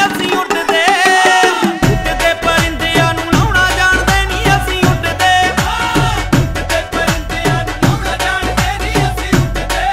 ਅਸੀਂ ਉੱਡਦੇ ਉੱਡਦੇ ਪਰਿੰਦਿਆਂ ਨੂੰ ਲਾਉਣਾ ਜਾਣਦੇ ਨਹੀਂ ਅਸੀਂ ਉੱਡਦੇ ਉੱਡਦੇ ਪਰਿੰਦਿਆਂ ਨੂੰ ਲਾਉਣਾ ਜਾਣਦੇ ਨਹੀਂ ਅਸੀਂ ਉੱਡਦੇ।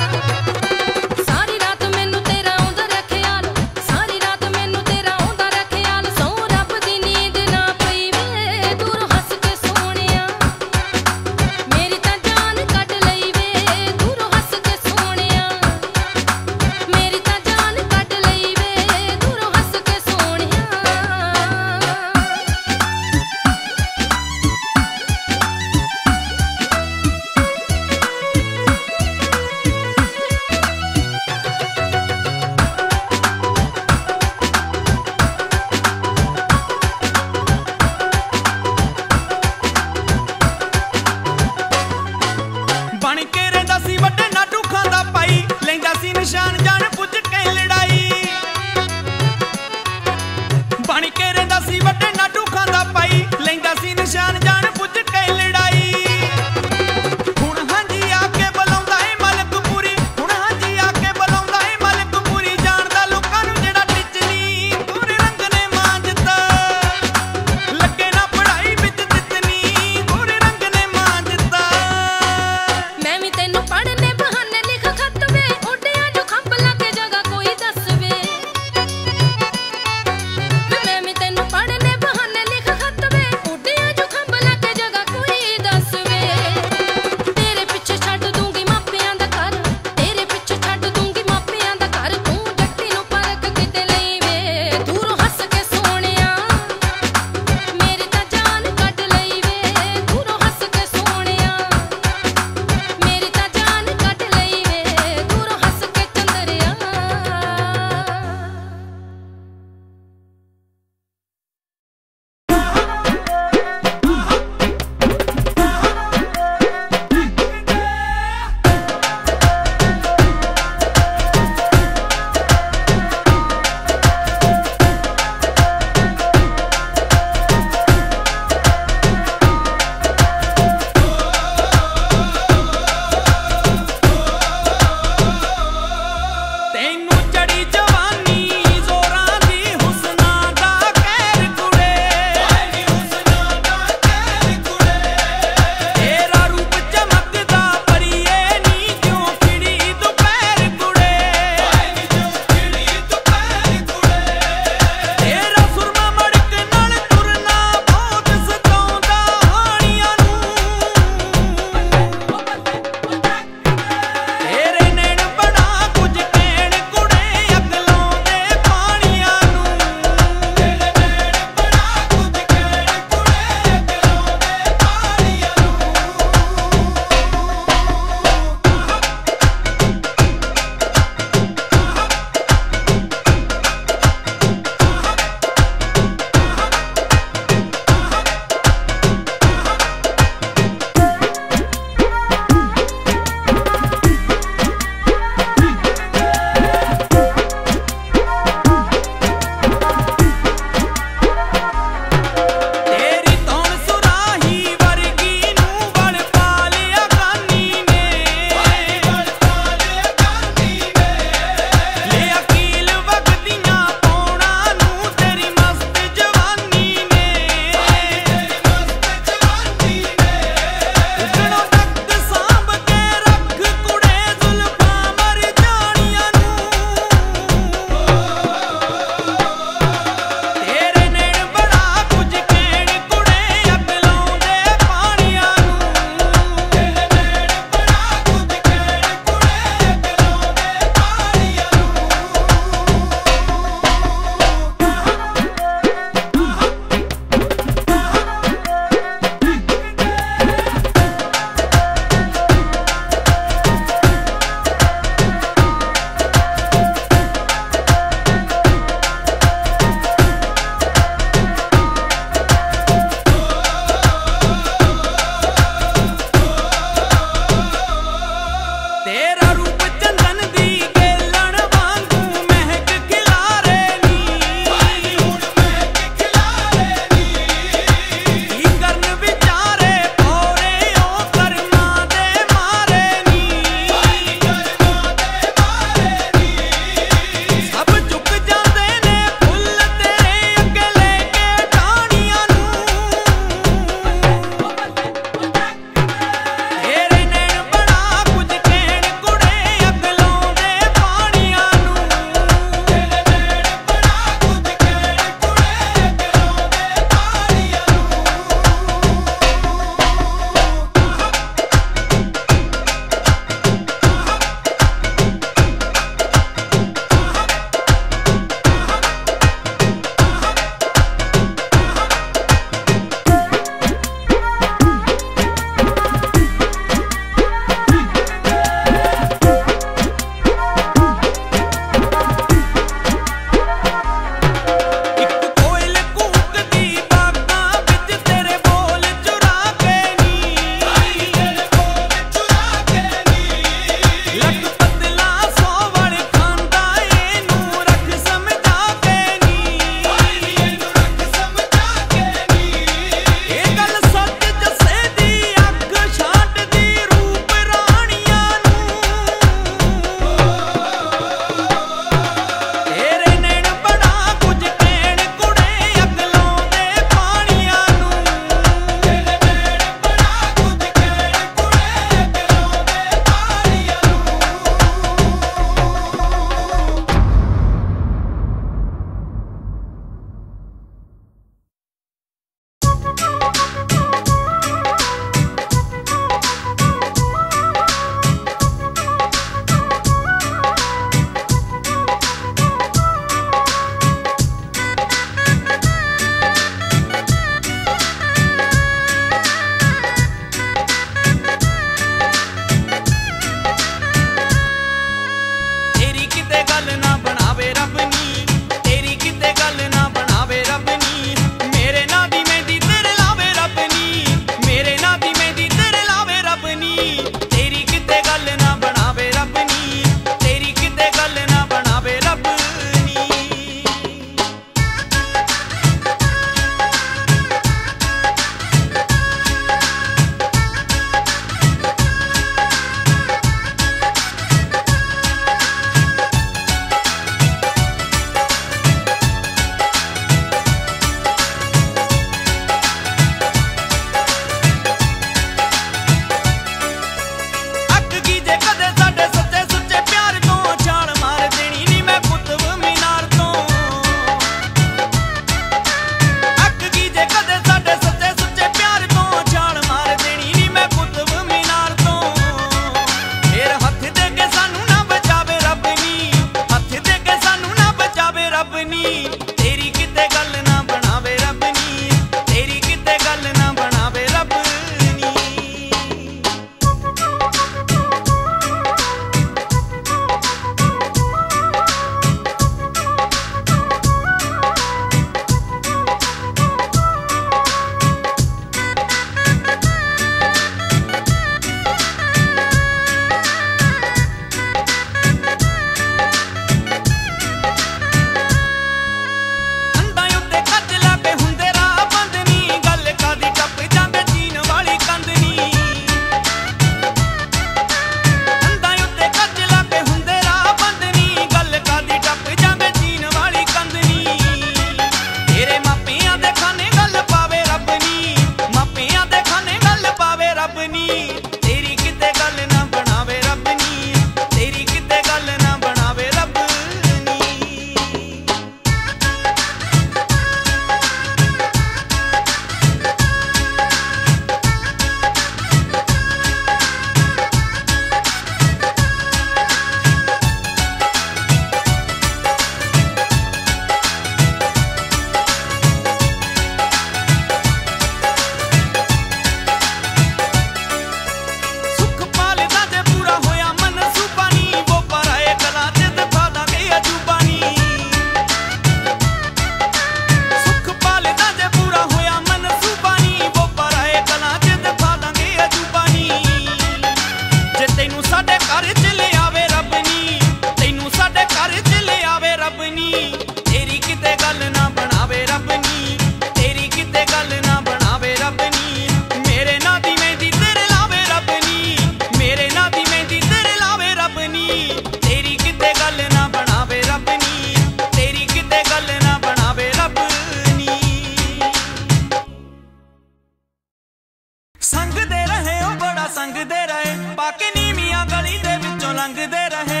संगदे रहे, पाके नीवियां गली दे विचों लंघदे रहे।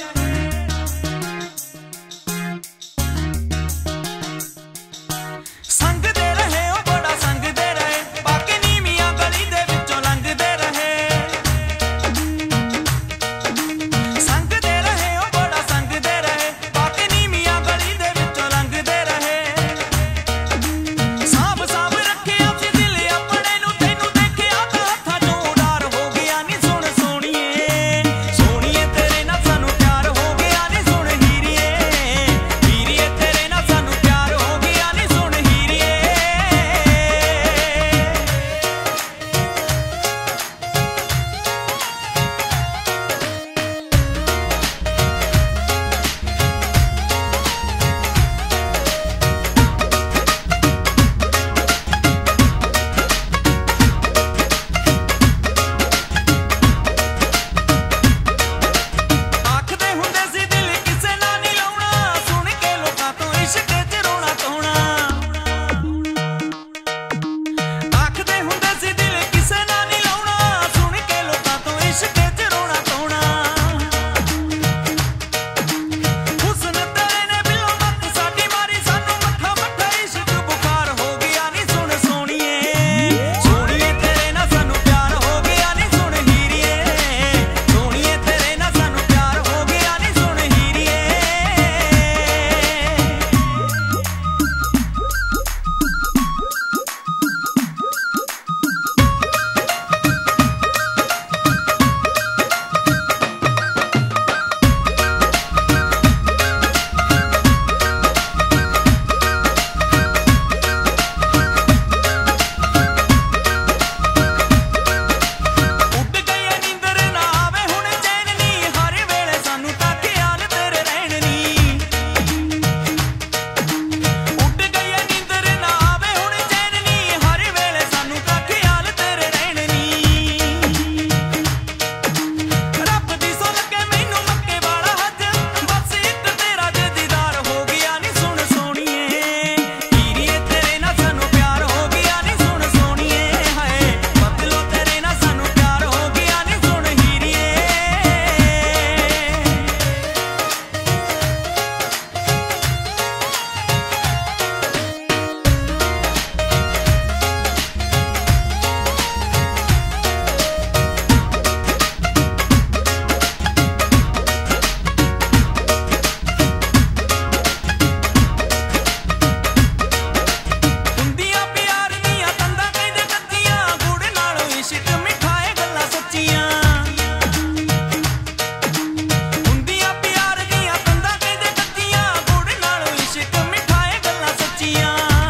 संगदे रहे ओ बड़ा संगदे रहे, पाके नीवियां गली दे विचों लंघदे रहे। संगदे रहे ओ बड़ा संगदे रहे, पाके नीवियां गली दे विचों लंघदे रहे। साब साब रखिया सी दिल अपने नूं, तैनूं देखिया तां हत्थां चों उडार हो गया नी। सुण सोहणीए सोहणीए तेरे नाल सानूं प्यार हो गया नी। सुण हीरीए हीरीए तेरे नाल सानूं प्यार हो गया नी। सुण हीरीए आखदे हुंदे सी दिल किसे नाल नहीं लाउणा, सुण के लोकां तों इश्क च रोना धोना। आखदे हुंदे सी दिल किसे नाल नहीं लाउणा, सुण के लोकां तों इश्क च रोना धोना। हुस्न तेरे ने बिलो मत साडी मारी, सानूं मत्था मत्था इश्क बुखार हो गया नी। सुण सोहणीए सोहणीए तेरे नाल सानूं प्यार हो गया नी। सुण हीरीए सोहणीए तेरे नाल सानूं प्यार हो गया नी। सुण हीरीए ਉੱਡ ਗਈ ਨੀਂਦਰ ਨਾ ਆਵੇ ਹੁਣ ਚੈਨ ਨੀ, ਹਰ ਵੇਲੇ ਸਾਨੂੰ ਤਾਂ ਖਿਆਲ ਤੇਰੇ ਰਹਿਣ ਨੀ। ਉੱਡ ਗਈ ਨੀਂਦਰ ਨਾ ਆਵੇ ਹੁਣ ਚੈਨ ਨੀ, ਹਰ ਵੇਲੇ ਸਾਨੂੰ ਤਾਂ ਖਿਆਲ ਤੇਰੇ ਰਹਿਣ ਨੀ। ਰੱਬ ਦੀ ਸੋ ਲੱਗੇ ਮੈਨੂੰ ਮੱਕੇ ਵਾਲਾ ਹੱਜ, ਬਸ ਇੱਕ ਤੇਰਾ ਜੇ ਦੀਦਾਰ ਹੋ ਗਿਆ ਨੀ। ਸੁਣ ਸੋਹਣੀਏ ਹੀਰੀਏ ਤੇਰੇ ਨਾਲ ਸਾਨੂੰ ਪਿਆਰ ਹੋ ਗਿਆ ਨੀ। ਸੁਣ ਸੋਹਣੀਏ ਹਾਏ ਬਦਲੋ ਤੇਰੇ ਨਾਲ ਸਾਨੂੰ ਪਿਆਰ ਹੋ ਗਿਆ ਨੀ। ਸੁਣ ਹੀਰੀਏ ਹੁੰਦੀਆਂ ਪਿਆਰ ਦੀਆਂ ਤੰਦਾਂ ਕਹਿੰਦੇ ਕੱਚੀਆਂ, ਗੁੜ ਨਾਲੋਂ ਇਸ਼ਕ ਮਿਠਾਏ ਗੱਲਾਂ ਸੱਚੀਆਂ। ਹੁੰਦੀਆਂ ਪਿਆਰ ਦੀਆਂ ਤੰਦਾਂ ਕਹਿੰਦੇ ਕੱਚੀਆਂ, ਗੁੜ ਨਾਲੋਂ ਇਸ਼ਕ ਮਿਠਾਏ ਗੱਲਾਂ ਸੱਚੀਆਂ।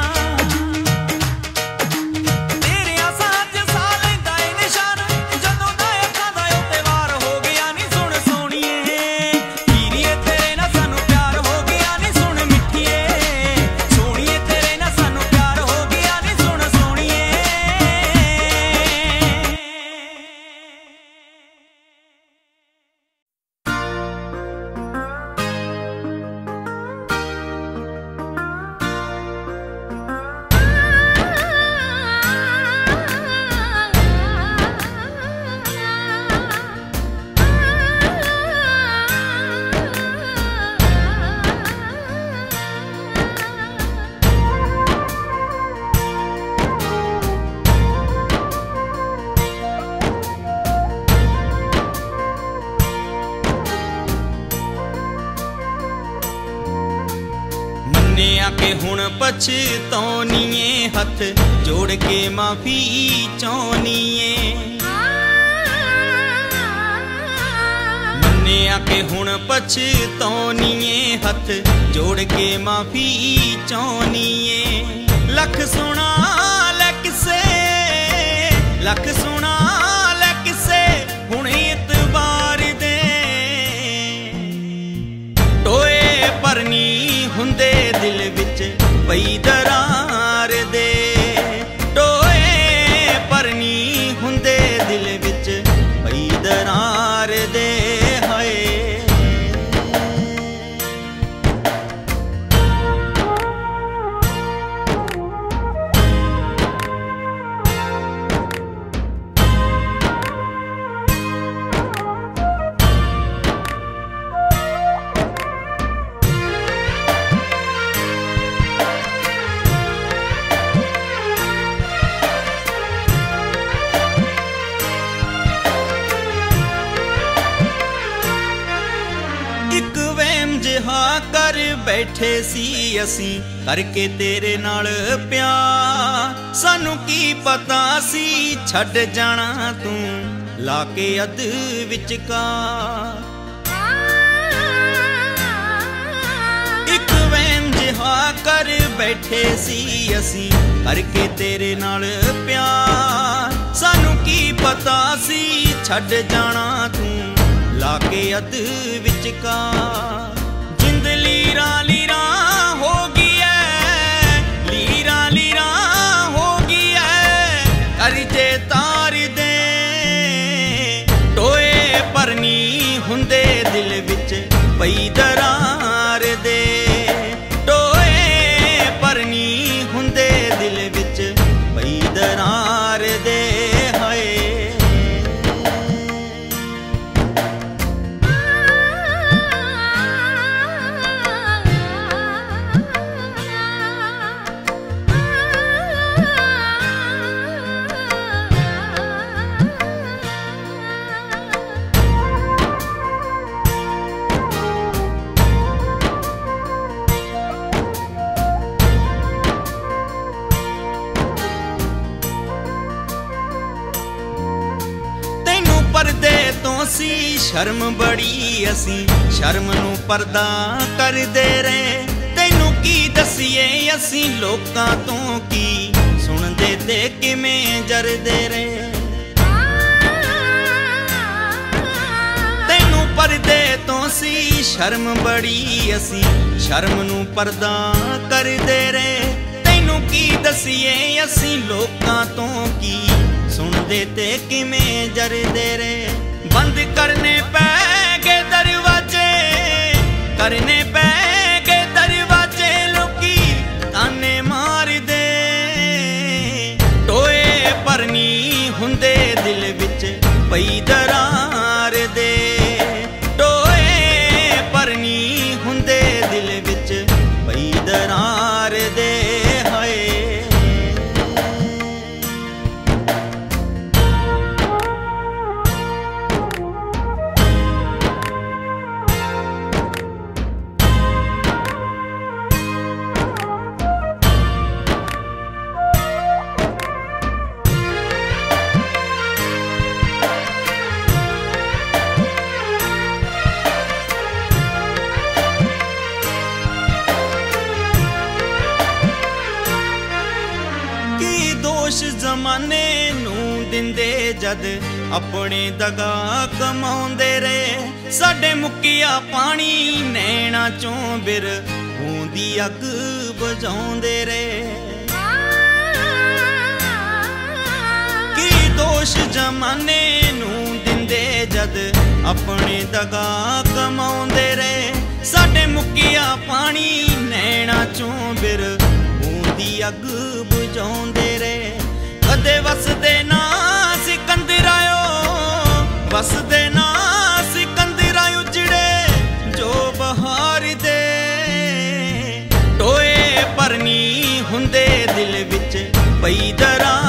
ਤੇਰਿਆਂ ਸਾਹ 'ਚ ਸਾਹ ਲੈਂਦਾ ਏ ਨਿਸ਼ਾਨ, ਜਦੋਂ ਦਾ ਅੱਖਾਂ ਦਾ ਉਹ ਤੇ ਵਾਰ ਹੋ ਗਿਆ ਨੀ। ਸੁਣ ਸੋਹਣੀਏ ਹੀਰੀਏ ਤੇਰੇ ਨਾਲ ਸਾਨੂੰ ਪਿਆਰ ਹੋ ਗਿਆ ਨੀ। ਸੁਣ ਮਿੱਠੀਏ ਸੋਹਣੀਏ ਤੇਰੇ ਨਾਲ ਸਾਨੂੰ ਪਿਆਰ ਹੋ ਗਿਆ ਨੀ। ਸੁਣ ਸੋਹਣੀਏ ਮੰਨਿਆ ਕਿ ਹੁਣ ਪਛਤਾਉਣੀਏ, ਹੱਥ ਜੋੜ ਕੇ ਮਾਫੀ ਚਾਹੁੰਨੀਏ। ਮੰਨਿਆ ਕਿ ਹੁਣ ਪਛਤਾਉਣੀਏ, ਹੱਥ ਜੋੜ ਕੇ ਮਾਫੀ ਚਾਹੁੰਨੀਏ। ਲੱਖ ਸੁਣਾ ਲੈ ਕਿਸੇ, ਲੱਖ ਸੁਣਾ ਲੈ ਕਿਸੇ, ਹੁਣ ਇਤਬਾਰ ਦੇ ਟੋਏ ਪਰ ਨਹੀਂ ਹੁੰਦੇ ਦਿਲ ਵਿੱਚ ਪਈ ਦਰਾਰ ਦੇ। ਟੋਏ ਪਰ ਨਹੀਂ ਹੁੰਦੇ ਦਿਲ ਵਿੱਚ ਪਈ ਦਰਾਰ ਦੇ। ਹਾਏ ਜਿਹਾ ਕਰ ਬੈਠੇ ਸੀ ਅਸੀਂ ਕਰਕੇ ਤੇਰੇ ਨਾਲ ਪਿਆਰ। ਸਾਨੂੰ ਕੀ ਪਤਾ ਸੀ ਛੱਡ ਜਾਣਾ ਤੂੰ ਲਾ ਕੇ ਅੱਧ ਵਿਚਕਾਰ। ਇੱਕ ਵਹਿਮ ਜਿਹਾ ਕਰ ਬੈਠੇ ਸੀ ਅਸੀਂ ਕਰਕੇ ਤੇਰੇ ਨਾਲ ਪਿਆਰ। ਸਾਨੂੰ ਕੀ ਪਤਾ ਸੀ ਛੱਡ ਜਾਣਾ ਤੂੰ ਲਾ ਕੇ ਅੱਧ ਵਿਚਕਾਰ। ਜਿੰਦ ਲੀਰਾਂ ਲੀਰਾਂ ਹੋ ਗਈ ਐ, ਲੀਰਾਂ ਲੀਰਾਂ ਹੋ ਗਈ ਐ। ਕਰਜੇ ਤਾਰ ਦੇ ਟੋਏ ਪਰ ਨੀ ਹੁੰਦੇ ਦਿਲ ਵਿੱਚ ਪਈ ਦਰਾਰ ਦੇ। ਟੋਏ ਪਰ ਨੀ ਹੁੰਦੇ ਦਿਲ ਵਿੱਚ ਪਈ ਦਰਾਰ ਦੇ। ਪਰਦੇ ਤੋਂ ਸੀ ਸ਼ਰਮ ਬੜੀ ਅਸੀਂ ਸ਼ਰਮ ਨੂੰ ਪਰਦਾ ਕਰਦੇ ਰਹੇ। ਤੈਨੂੰ ਕੀ ਦਸੀਏ ਅਸੀਂ ਲੋਕਾਂ ਤੋਂ ਕੀ ਸੁਣਦੇ ਤੇ ਕਿਵੇਂ ਜਰਦੇ ਰਹੇ। ਤੈਨੂੰ ਪਰਦੇ ਤੋਂ ਸੀ ਸ਼ਰਮ ਬੜੀ ਅਸੀਂ ਸ਼ਰਮ ਨੂੰ ਪਰਦਾ ਕਰਦੇ ਰਹੇ। ਤੈਨੂੰ ਕੀ ਦਸੀਏ ਅਸੀਂ ਲੋਕਾਂ ਤੋਂ ਕੀ ਸੁਣਦੇ ਤੇ ਕਿਵੇਂ ਜਰਦੇ ਰਹੇ। ਬੰਦ ਕਰਨੇ ਪੈ ਗਏ ਦਰਵਾਜ਼ੇ, ਕਰਨੇ ਪੈ ਗਏ ਦਰਵਾਜ਼ੇ। ਲੋਕੀ ਤਾਨੇ ਮਾਰਦੇ ਟੋਏ ਪਰ ਨੀ ਹੁੰਦੇ ਦਿਲ ਵਿੱਚ ਪਈ ਦਰਾਰ ਦੇ। ਟੋਏ ਪਰ ਨੀ ਹੁੰਦੇ ਦਿਲ ਵਿੱਚ ਪਈ ਦਰਾਰ ਦੇ। ਦੋਸ਼ ਜ਼ਮਾਨੇ ਨੂੰ ਦਿੰਦੇ ਜਦ ਆਪਣੇ ਦਗਾ ਕਮਾਉਂਦੇ ਰਹੇ। ਸਾਡੇ ਮੁੱਕਿਆ ਪਾਣੀ ਨੈਣਾ ਚੋਂ ਬਿਰ ਹੁੰਦੀ ਅੱਗ ਬੁਝਾਉਂਦੇ ਰਹੇ। ਕੀ ਦੋਸ਼ ਜ਼ਮਾਨੇ ਨੂੰ ਦਿੰਦੇ ਜਦ ਆਪਣੇ ਦਗਾ ਕਮਾਉਂਦੇ ਰਹੇ। ਸਾਡੇ ਮੁੱਕਿਆ ਪਾਣੀ ਨੈਣਾ ਚੋਂ ਬਿਰ ਹੁੰਦੀ ਅੱਗ ਬੁਝਾਉਂਦੇ ਰਹੇ। ਕਦੇ ਵਸਦੇ ਨਾ ਸਿਕੰਦਰਾਇਓ, ਵਸਦੇ ਨਾ ਸਿਕੰਦਰਾਇਓ ਜਿਹੜੇ ਜੋ ਬਹਾਰ ਦੇ। ਟੋਏ ਪਰ ਨੀ ਹੁੰਦੇ ਦਿਲ ਵਿੱਚ ਪਈ ਦਰਾਰ